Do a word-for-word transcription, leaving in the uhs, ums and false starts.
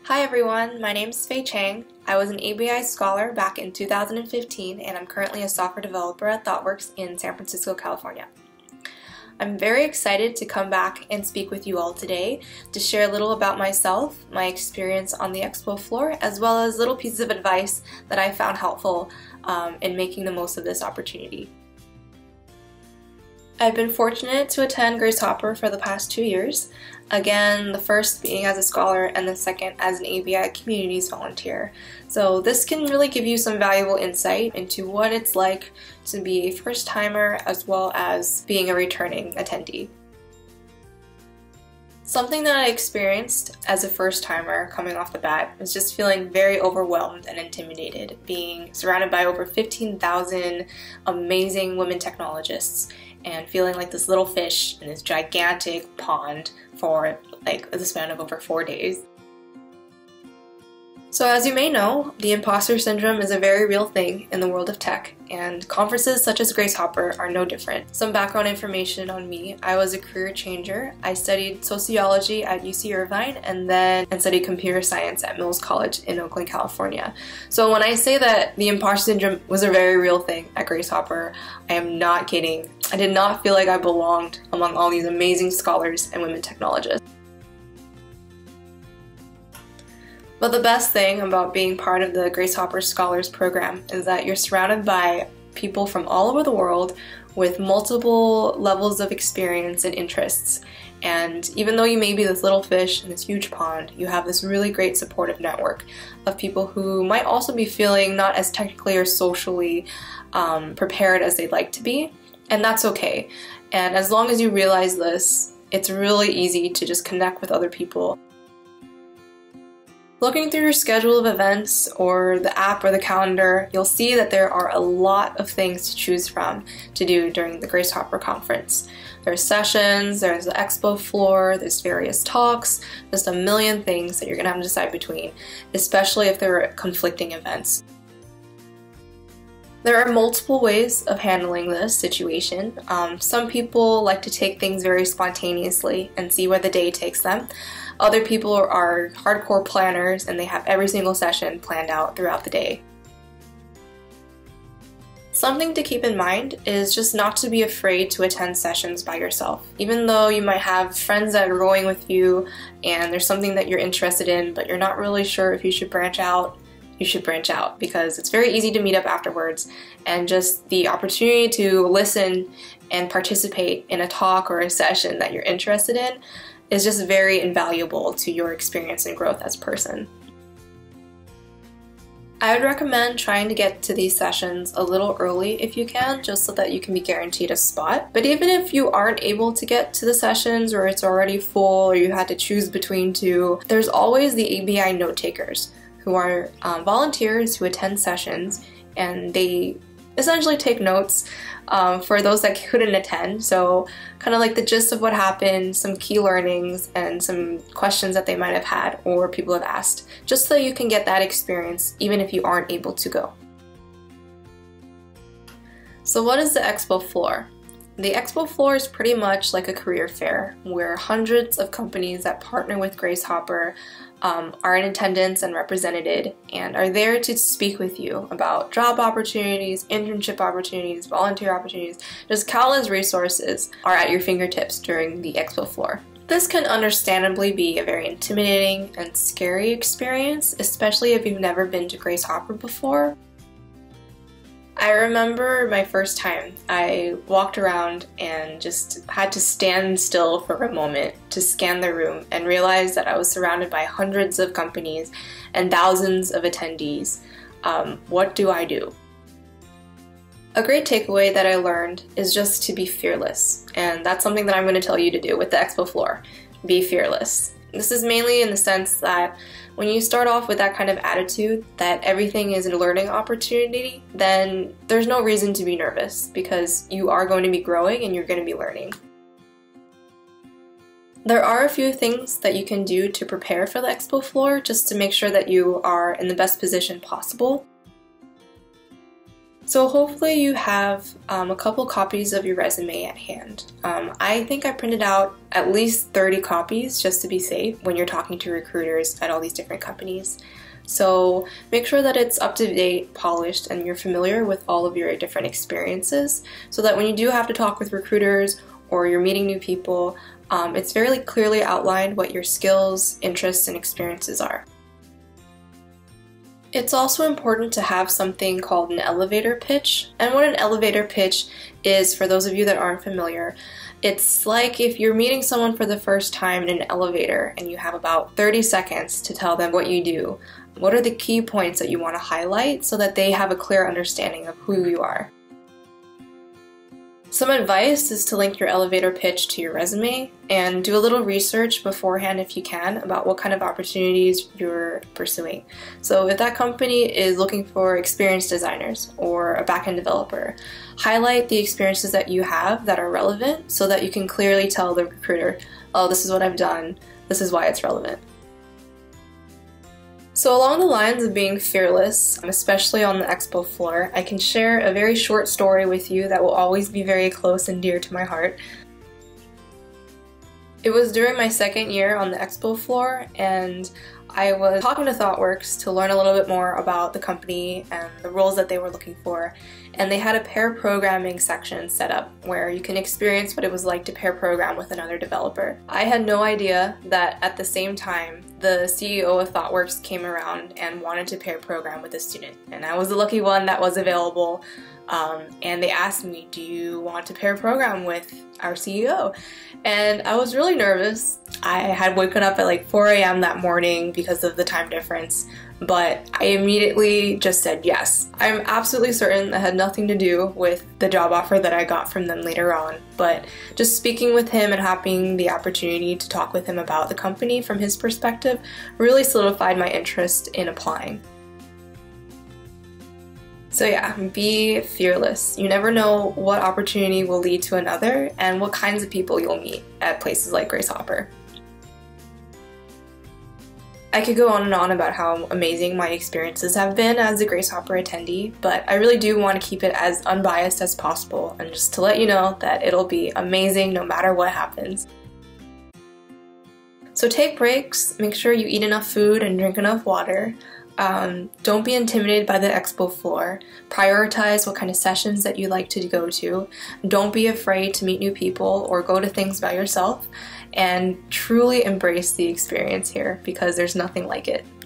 Hi everyone, my name is Faye Cheng. I was an A B I Scholar back in two thousand fifteen and I'm currently a software developer at ThoughtWorks in San Francisco, California. I'm very excited to come back and speak with you all today to share a little about myself, my experience on the expo floor, as well as little pieces of advice that I found helpful um, in making the most of this opportunity. I've been fortunate to attend Grace Hopper for the past two years. Again, the first being as a scholar and the second as an A B I Communities volunteer. So this can really give you some valuable insight into what it's like to be a first-timer as well as being a returning attendee. Something that I experienced as a first-timer coming off the bat was just feeling very overwhelmed and intimidated, being surrounded by over fifteen thousand amazing women technologists and feeling like this little fish in this gigantic pond for like the span of over four days. So as you may know, the imposter syndrome is a very real thing in the world of tech, and conferences such as Grace Hopper are no different. Some background information on me: I was a career changer. I studied sociology at U C Irvine and then and studied computer science at Mills College in Oakland, California. So when I say that the imposter syndrome was a very real thing at Grace Hopper, I am not kidding. I did not feel like I belonged among all these amazing scholars and women technologists. But the best thing about being part of the Grace Hopper Scholars Program is that you're surrounded by people from all over the world with multiple levels of experience and interests. And even though you may be this little fish in this huge pond, you have this really great supportive network of people who might also be feeling not as technically or socially um, prepared as they'd like to be. And that's okay. And as long as you realize this, it's really easy to just connect with other people. Looking through your schedule of events or the app or the calendar, you'll see that there are a lot of things to choose from to do during the Grace Hopper conference. There's sessions, there's the expo floor, there's various talks, just a million things that you're gonna have to decide between, especially if there are conflicting events. There are multiple ways of handling this situation. Um, some people like to take things very spontaneously and see where the day takes them. Other people are hardcore planners and they have every single session planned out throughout the day. Something to keep in mind is just not to be afraid to attend sessions by yourself. Even though you might have friends that are going with you and there's something that you're interested in, but you're not really sure if you should branch out, you should branch out, because it's very easy to meet up afterwards, and just the opportunity to listen and participate in a talk or a session that you're interested in is just very invaluable to your experience and growth as a person. I would recommend trying to get to these sessions a little early if you can, just so that you can be guaranteed a spot. But even if you aren't able to get to the sessions, or it's already full, or you had to choose between two, there's always the A B I note takers, who are um, volunteers who attend sessions, and they essentially take notes um, for those that couldn't attend. So kind of like the gist of what happened, some key learnings, and some questions that they might have had or people have asked, just so you can get that experience even if you aren't able to go. So what is the expo floor? The expo floor is pretty much like a career fair where hundreds of companies that partner with Grace Hopper um, are in attendance and represented and are there to speak with you about job opportunities, internship opportunities, volunteer opportunities. Just countless resources are at your fingertips during the expo floor. This can understandably be a very intimidating and scary experience, especially if you've never been to Grace Hopper before. I remember my first time. I walked around and just had to stand still for a moment to scan the room and realize that I was surrounded by hundreds of companies and thousands of attendees. Um, what do I do? A great takeaway that I learned is just to be fearless, and that's something that I'm going to tell you to do with the expo floor. Be fearless. This is mainly in the sense that when you start off with that kind of attitude that everything is a learning opportunity, then there's no reason to be nervous because you are going to be growing and you're going to be learning. There are a few things that you can do to prepare for the expo floor just to make sure that you are in the best position possible. So hopefully you have um, a couple copies of your resume at hand. Um, I think I printed out at least thirty copies just to be safe when you're talking to recruiters at all these different companies. So make sure that it's up to date, polished, and you're familiar with all of your different experiences so that when you do have to talk with recruiters or you're meeting new people, um, it's very clearly outlined what your skills, interests, and experiences are. It's also important to have something called an elevator pitch. And what an elevator pitch is, for those of you that aren't familiar, it's like if you're meeting someone for the first time in an elevator and you have about thirty seconds to tell them what you do. What are the key points that you want to highlight so that they have a clear understanding of who you are? Some advice is to link your elevator pitch to your resume and do a little research beforehand if you can about what kind of opportunities you're pursuing. So if that company is looking for experienced designers or a backend developer, highlight the experiences that you have that are relevant so that you can clearly tell the recruiter, oh, this is what I've done, this is why it's relevant. So along the lines of being fearless, especially on the expo floor, I can share a very short story with you that will always be very close and dear to my heart. It was during my second year on the expo floor, and I was talking to ThoughtWorks to learn a little bit more about the company and the roles that they were looking for, and they had a pair programming section set up where you can experience what it was like to pair program with another developer. I had no idea that at the same time the C E O of ThoughtWorks came around and wanted to pair program with a student, and I was the lucky one that was available. Um, and they asked me, do you want to pair program with our C E O? And I was really nervous. I had woken up at like four A M that morning because of the time difference, but I immediately just said yes. I'm absolutely certain that had nothing to do with the job offer that I got from them later on, but just speaking with him and having the opportunity to talk with him about the company from his perspective really solidified my interest in applying. So yeah, be fearless. You never know what opportunity will lead to another and what kinds of people you'll meet at places like Grace Hopper. I could go on and on about how amazing my experiences have been as a Grace Hopper attendee, but I really do want to keep it as unbiased as possible and just to let you know that it'll be amazing no matter what happens. So take breaks, make sure you eat enough food and drink enough water. Um, don't be intimidated by the expo floor. Prioritize what kind of sessions that you like to go to. Don't be afraid to meet new people or go to things by yourself, and truly embrace the experience here because there's nothing like it.